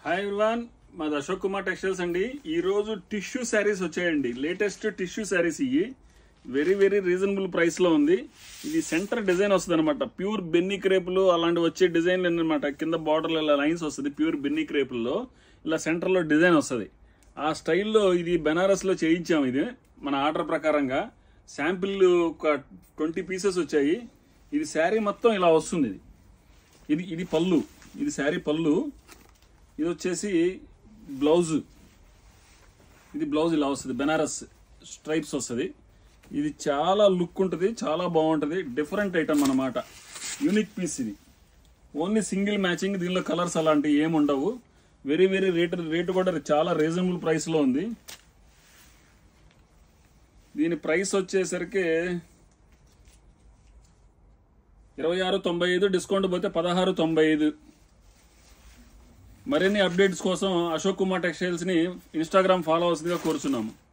Hi everyone, మాది Ashok Kumar textiles అండి. ఈ రోజు టిష్యూ శారీస్ వచ్చాయండి. లేటెస్ట్ టిష్యూ శారీస్ ఇవి వెరీ వెరీ రీజనబుల్ ప్రైస్ లో ఉంది. ఇది సెంటర్ డిజైన్ వస్తుంది అనమాట. ప్యూర్ బెన్నీ క్రేపులు అలాంటి వచ్చే డిజైన్లు అనమాట. కింద బార్డర్లో ఇలా లైన్స్ వస్తుంది. ప్యూర్ బెన్నీ క్రేపుల్లో ఇలా సెంటర్ లో డిజైన్ వస్తుంది. ఆ స్టైల్లో ఇది బెనారస్ లో చేయించాము. ఇది మన ఆర్డర్ ప్రకారంగా శాంపిల్ ఒక 20 పీసెస్ వచ్చాయి. ఇది శారీ మొత్తం ఇలా వస్తుంది. ఇది పళ్ళు, ఇది శారీ పళ్ళు. ఇది వచ్చేసి బ్లౌజ్. ఇది బ్లౌజ్ ఇలా వస్తుంది, బెనారస్ స్ట్రైప్స్ వస్తుంది. ఇది చాలా లుక్ ఉంటుంది, చాలా బాగుంటుంది. డిఫరెంట్ ఐటమ్ అన్నమాట, యూనిక్ పీస్. ఇది ఓన్లీ సింగిల్ మ్యాచింగ్. దీనిలో కలర్స్ అలాంటివి ఏమి ఉండవు. వెరీ వెరీ రేటు కూడా చాలా రీజనబుల్ ప్రైస్ లో ఉంది. దీని ప్రైస్ వచ్చేసరికి 26.95, డిస్కౌంట్ పోతే 16.95. మరిన్ని అప్డేట్స్ కోసం అశోక్ కుమార్ టెక్స్టైల్స్ ని ఇన్స్టాగ్రామ్ ఫాలో అవ్వాల్సిందిగా కోరుచున్నాము.